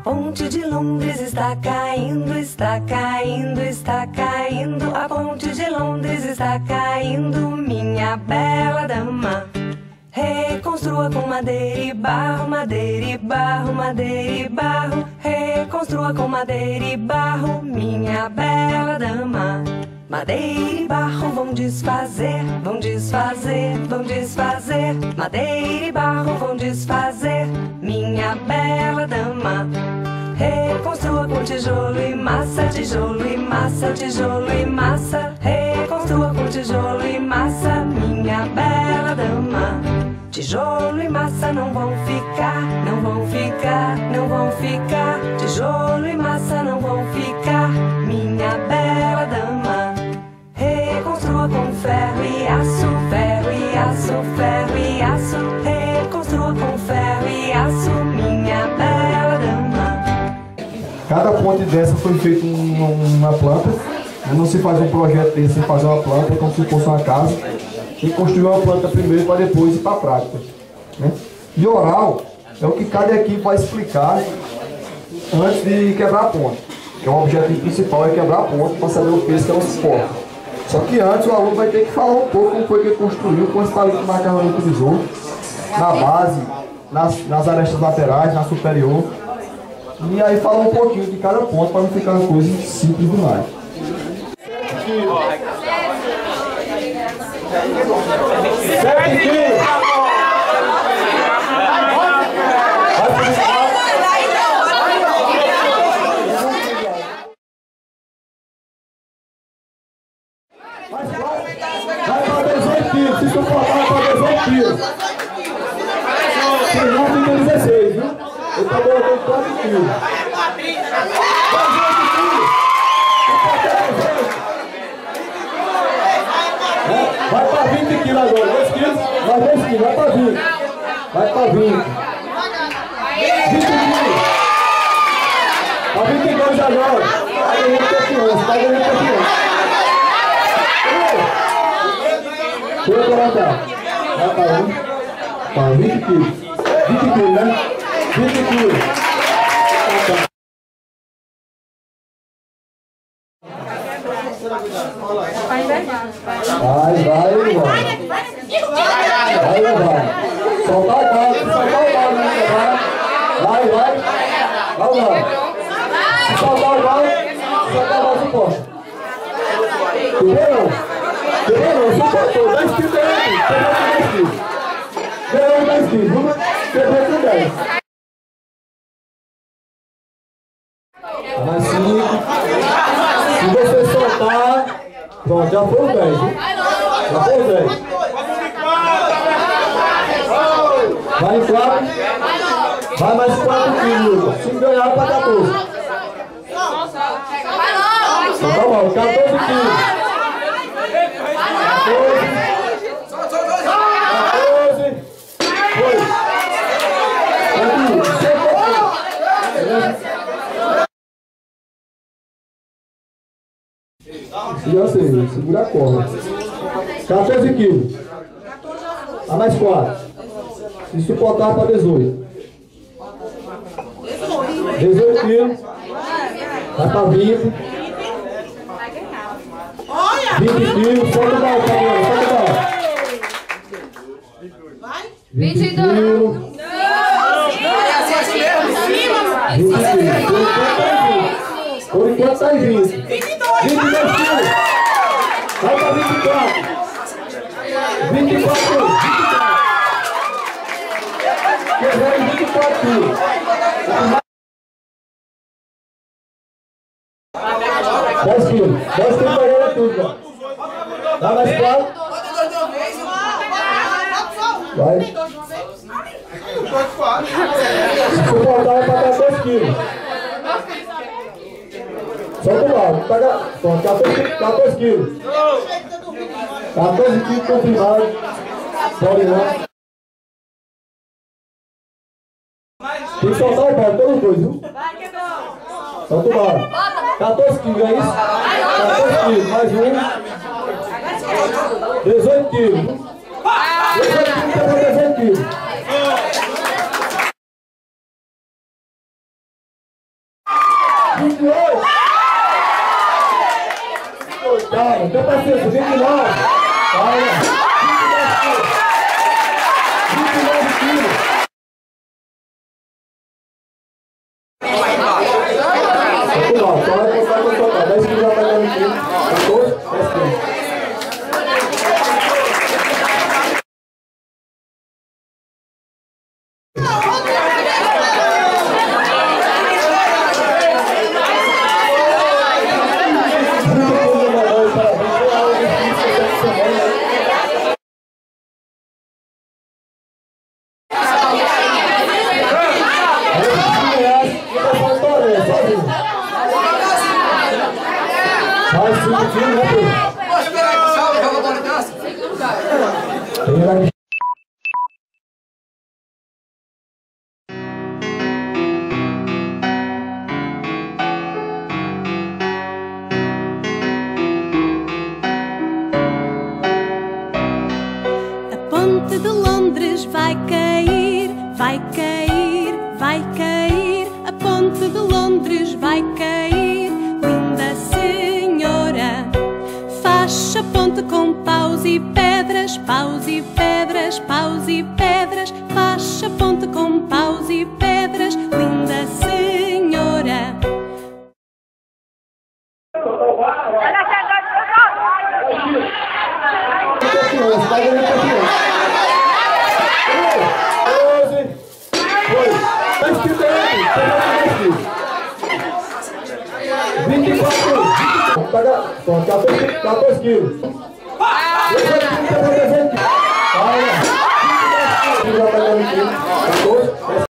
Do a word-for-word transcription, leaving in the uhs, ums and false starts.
ponte de Londres está caindo, está caindo, está caindo. A ponte de Londres está caindo, minha bela dama. Reconstrua com madeira e barro, madeira e barro, madeira e barro. Reconstrua com madeira e barro, minha bela dama. Madeira e barro vão desfazer, vão desfazer, vão desfazer. Madeira e barro vão desfazer, minha bela dama. Reconstrua com tijolo e massa, tijolo e massa, tijolo e massa. Reconstrua com tijolo e massa, minha bela dama. Tijolo e massa não vão ficar, não vão ficar, não vão ficar. Tijolo e massa não vão ficar, minha bela dama. Reconstrua com ferro e aço, ferro e aço, ferro e aço. Reconstrua com ferro e aço, minha bela dama. Cada ponte dessa foi feita uma, uma planta. Não se faz um projeto desse sem fazer uma planta, como se fosse uma casa. Tem que construir uma planta primeiro para depois ir para a prática, né? E oral é o que cada equipe vai explicar antes de quebrar a ponte. Que é o objetivo principal, é quebrar a ponte para saber o peso que ela suporta. Só que antes o aluno vai ter que falar um pouco como foi que ele construiu, quantos palitos de macarrão ele utilizou, na base, nas, nas arestas laterais, na superior. E aí falar um pouquinho de cada ponto para não ficar uma coisa simples demais. Sete quilos. Vai para dezoito quilos, se suportar vai para dezoito quilos. Tem nove e dezesseis, viu? Eu estou colocando quatro quilos. Vai para vinte quilos agora, dois quilos, mais dois quilos, vai para vinte. Vai para vinte. vinte quilos. Para vinte e dois agora. Vai ganhando confiança, vai ganhando confiança. Deixa eu colocar. Vai para um. Para vinte quilos. vinte quilos, né? vinte quilos. Vai, vai, vai. Vai, vai, vai. Vai, vai. Soltar o barco, soltar o barco, né? Vai, vai. Vai lá. Se soltar o barco, soltar o barco, suporta. Entendeu não? Entendeu não? Suportou. dez quilos dentro. Pegou com dez quilos. Ganhou dez quilos. Pegou com dez. Mais cinco. Se você soltar, pronto, já foi o dez, viu? Já foi o dez. Vai em quatro. Vai mais quatro quilos. Se ganhar, para quatorze. Tá bom, quatorze quilos. quatorze. quatorze. Foi. E assim, segura a corda. quatorze quilos. A mais quatro. Se suportar para dezoito. dezoito quilos. Vai para vinte. vinte quilos. Solta o balde, Fabiana. Solta o balde. vinte quilos. vinte quilos. Por enquanto está em vinte. vinte e dois quilos. Vai para vinte e quatro. vinte e quatro quilos. Quebrou em vinte e quatro quilos. dez quilos. dez quilos para tudo. Dá mais quatro. Vai. Se suportar, vai para quatorze quilos. Solta o lado, pega, pronto, quatorze quilos. quatorze quilos confirmado. Pode não. Tem que soltar o balde, todos dois, viu? Solta o balde. quatorze quilos, é isso? quatorze quilos, mais um. dezoito quilos. dezoito quilos, dezoito quilos. Calma, então paciência, vinte e nove. Calma. vinte e nove quilos. vinte e nove, então vai contar com o total. dez quilos já está dando aqui. quatorze, dez quilos. A ponte de Londres vai cair, vai cair, vai cair. A ponte de Londres vai cair, linda senhora. Faz a ponte com paus e pedras, paus e pedras, paus e pedras. Faz a ponte com paus e pedras, linda senhora. vinte e quatro, quatorze quilos.